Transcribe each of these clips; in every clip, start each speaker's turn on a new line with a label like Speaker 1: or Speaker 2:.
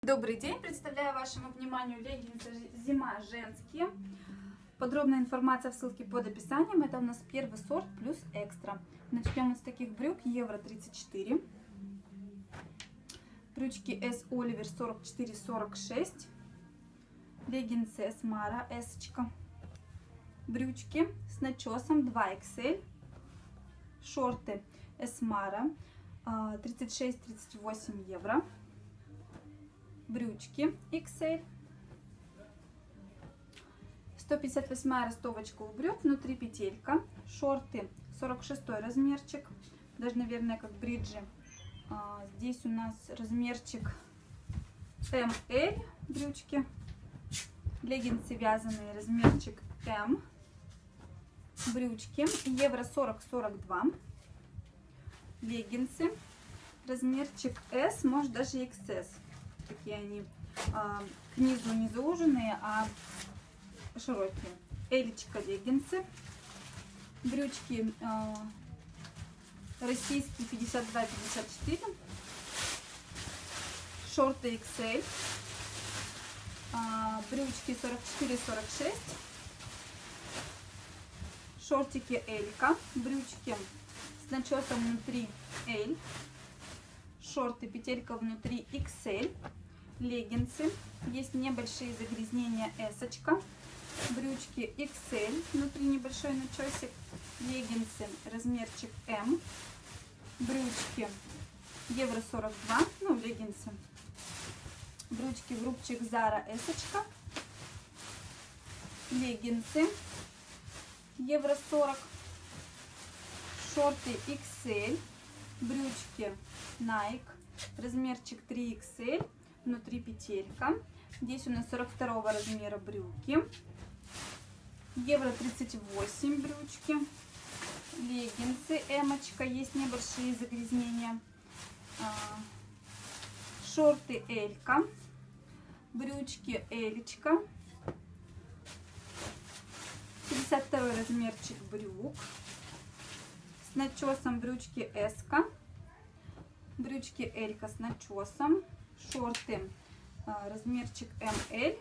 Speaker 1: Добрый день! Представляю вашему вниманию леггинсы зима женские. Подробная информация в ссылке под описанием. Это у нас первый сорт плюс экстра. Начнем с таких брюк евро 34. Брючки S Oliver 44-46. Леггинсы S Mara S. Брючки с начесом 2XL. Шорты S Mara 36-38 евро. Брючки XL. 158 ростовочка у брюк, внутри петелька. Шорты 46 размерчик, даже, наверное, как бриджи. Здесь у нас размерчик ML брючки. Леггинсы вязаные, размерчик M. Брючки евро 40-42. Леггинсы размерчик S, может даже XS. Такие они к низу не зауженные, а широкие. Элечка леггинсы. Брючки российские 52-54. Шорты XL. Брючки 44-46. Шортики Элька. Брючки с начесом внутри L. Шорты, петелька внутри XL. Леггинсы. Есть небольшие загрязнения S. Брючки XL. Внутри небольшой начесик. Леггинсы размерчик M. Брючки евро 42. Ну, леггинсы. Брючки в рубчик Zara S. Леггинсы евро 40. Шорты XL. Брючки Nike, размерчик 3XL, внутри петелька. Здесь у нас 42 размера брюки. Евро 38 брючки. Леггинсы M-очка, есть небольшие загрязнения. Шорты Элька. Брючки Элечка. 52 размерчик брюк. С начесом брючки S-ка. Брючки Элька с начесом. Шорты размерчик ML.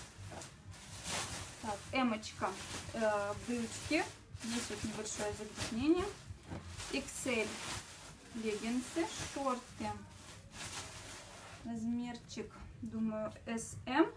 Speaker 1: Так, M-очка брючки. Здесь вот небольшое загрязнение. XL леггинсы. Шорты размерчик, думаю, SM.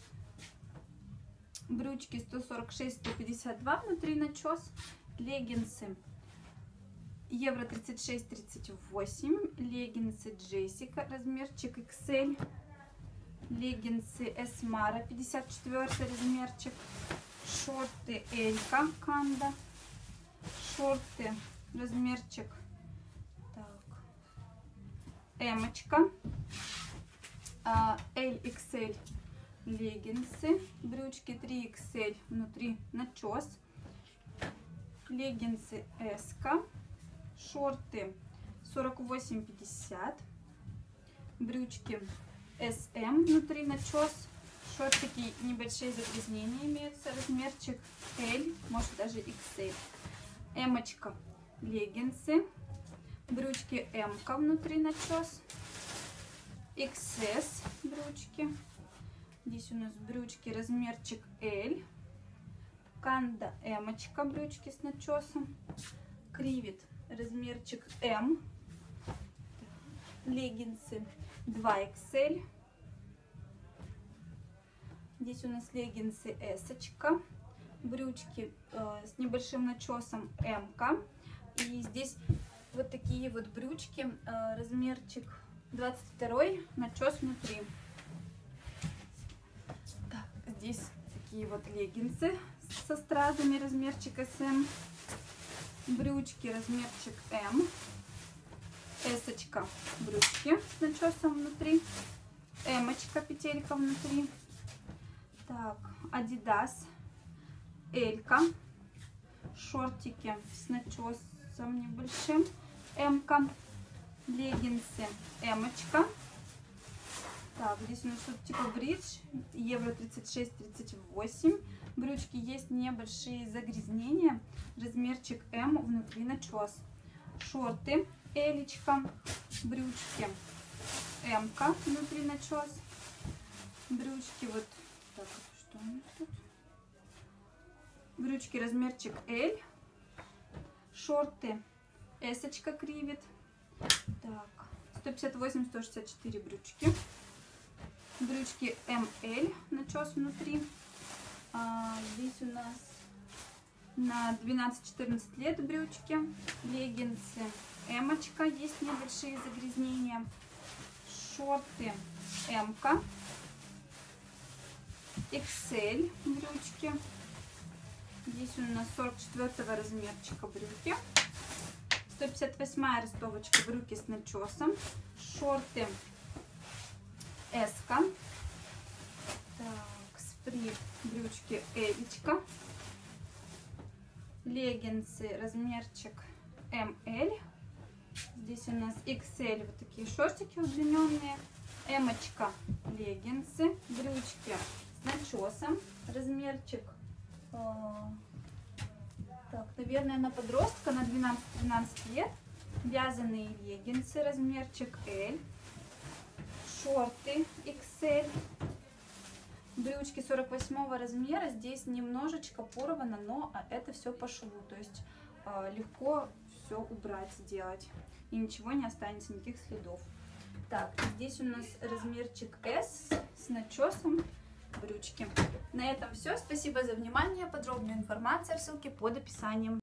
Speaker 1: Брючки 146-152 внутри начес. Леггинсы евро 36-38. Леггинсы Джессика, размерчик XL. Леггинсы S Mara 54 размерчик. Шорты Элька Канда. Шорты размерчик M-очка. LXL леггинсы. Брючки 3XL, внутри начес. Леггинсы S-ка. Шорты 48-50. Брючки SM, внутри начес. Шортики небольшие загрязнения имеются. Размерчик L, может даже XL. M-очка леггинсы. Брючки M-ка, внутри начес. XS брючки. Здесь у нас брючки размерчик L. Канда M-очка, брючки с начесом. Кривит размерчик M. Леггинсы 2XL. Здесь у нас леггинсы S. Брючки с небольшим начесом M. И здесь вот такие вот брючки, размерчик 22, начес внутри. Так, здесь такие вот леггинсы со стразами, размерчик SM. Брючки размерчик M. S-очка брючки с начесом внутри. M-очка петелька внутри. Так, Adidas Элька. Шортики с начесом небольшим. M-ка. Леггинсы M-очка. Так, здесь у нас тут типа бридж. Евро 36-38. Брючки есть небольшие загрязнения. Размерчик M, внутри начес. Шорты Элечка. Брючки М-ка, внутри начес. Брючки вот, так, что у нас тут? Брючки размерчик L. Шорты S-очка кривит. Так, 158-164 брючки. Брючки ML, начес внутри. Здесь у нас на 12-14 лет брючки. Леггинсы M-очка, есть небольшие загрязнения. Шорты M-ка. XL брючки. Здесь у нас 44 размерчика брюки. 158 ростовочка брюки с начесом. Шорты S-ка. Так, сприт брючки Элечка. Леггинсы размерчик ML. Здесь у нас XL, вот такие шортики удлиненные. M-очка леггинсы. Брючки с начесом. Размерчик, так, наверное, на подростка, на 12-13 лет. Вязаные леггинсы, размерчик L. Шорты XL. Брючки 48 размера. Здесь немножечко порвано, но это все по шву. То есть легко все убрать, сделать. И ничего не останется, никаких следов. Так, здесь у нас размерчик S с начесом. Брючки. На этом все. Спасибо за внимание. Подробная информация в ссылке под описанием.